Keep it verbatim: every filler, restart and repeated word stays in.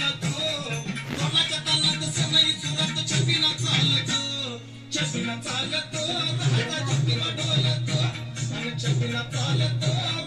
चालतो कोणाच्या तालात सनई सुरत छबिना चालतो छबिना चालतो राहता छबिना डोलतो आणि छबिना चालतो